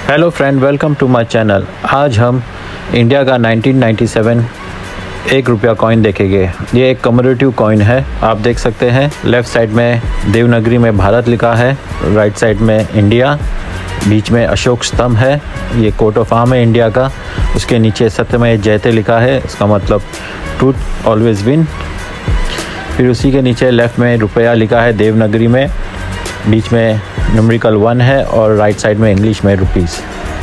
Hello friend, welcome to my channel. आज हम India का 1997 एक रुपया कॉइन देखेंगे। ये एक कमोडेटिव कॉइन है। आप देख सकते हैं लेफ़्ट साइड में देवनागरी में भारत लिखा है, राइट साइड में इंडिया, बीच में अशोक स्तंभ है। ये कोट ऑफ आर्म है इंडिया का। उसके नीचे सत्यमेव जयते लिखा है, इसका मतलब ट्रूथ ऑलवेज विन। फिर उसी के नीचे लेफ़्ट में रुपया लिखा है देवनागरी में, बीच में न्यूमेरिकल 1 है और राइट साइड में इंग्लिश में रुपीस।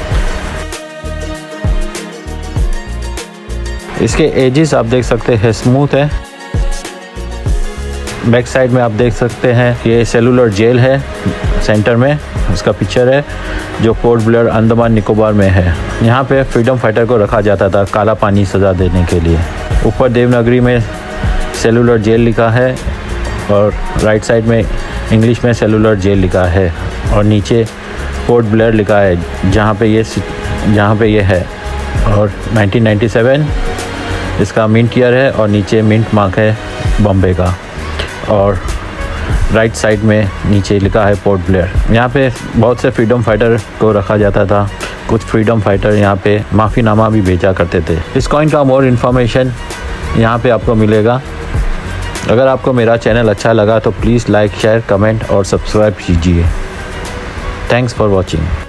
इसके एजेस आप देख सकते हैं स्मूथ है। बैक साइड में आप देख सकते हैं ये सेलुलर जेल है, सेंटर में उसका पिक्चर है जो पोर्ट ब्लेयर अंडमान निकोबार में है। यहाँ पे फ्रीडम फाइटर को रखा जाता था काला पानी सज़ा देने के लिए। ऊपर देवनागरी में सेलुलर जेल लिखा है और राइट साइड में इंग्लिश में सेलुलर जेल लिखा है और नीचे पोर्ट ब्लेयर लिखा है जहाँ पे ये है। और 1997 इसका मिंट ईयर है और नीचे मिंट मार्क है बॉम्बे का। और राइट साइड में नीचे लिखा है पोर्ट ब्लेयर। यहाँ पे बहुत से फ्रीडम फाइटर को रखा जाता था। कुछ फ्रीडम फाइटर यहाँ पे माफ़ीनामा भी भेजा करते थे। इस कॉइन का मोर इन्फॉर्मेशन यहाँ पे आपको मिलेगा। अगर आपको मेरा चैनल अच्छा लगा तो प्लीज़ लाइक, शेयर, कमेंट और सब्सक्राइब कीजिए। Thanks for watching.